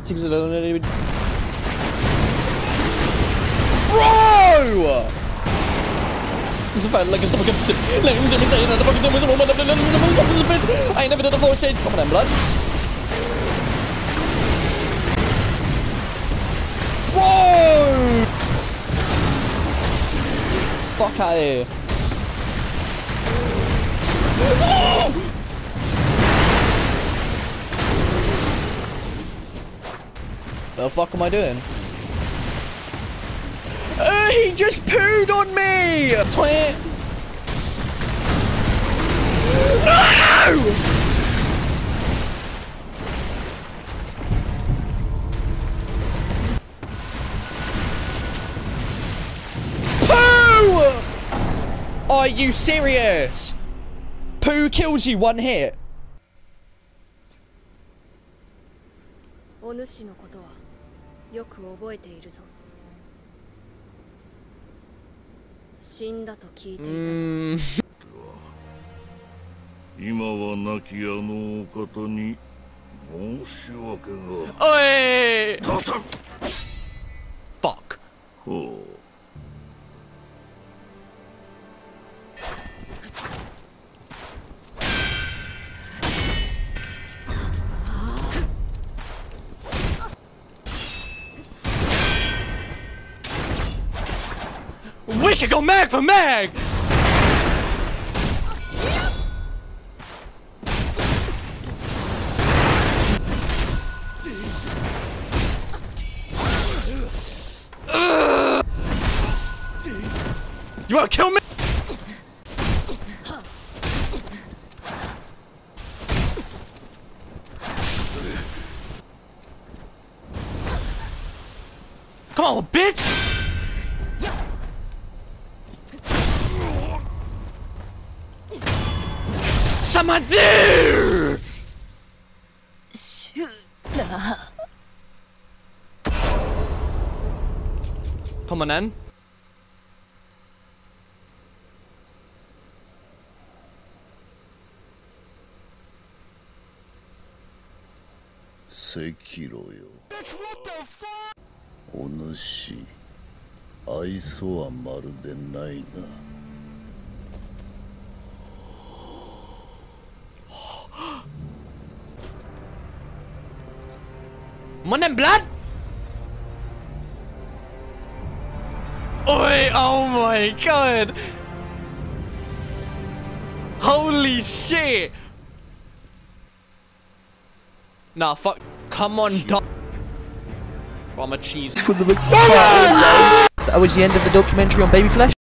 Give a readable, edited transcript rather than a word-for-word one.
Bro! This is about like someone comes to I ain't never done a 4 shades. Come on then, blood. Whoa! Fuck out of here. The fuck am I doing? He just pooed on me! Twit! No! Poo! Are you serious? Poo kills you 1 hit. お主のことはよく覚えているぞ。死んだと聞いていた。 今は亡きあのお方に申し訳が。 おい！ たた。 Fuck. ほう。 We can go mag for mag! You wanna kill me? Come on, bitch! Someone there! Come on then. Sekiro よ。お主、愛想はまるでないな。 Come on then, blood! Oi, oh my god! Holy shit! Nah, fuck. Come on, dog. I'm a cheese. That was the end of the documentary on Baby Flesh.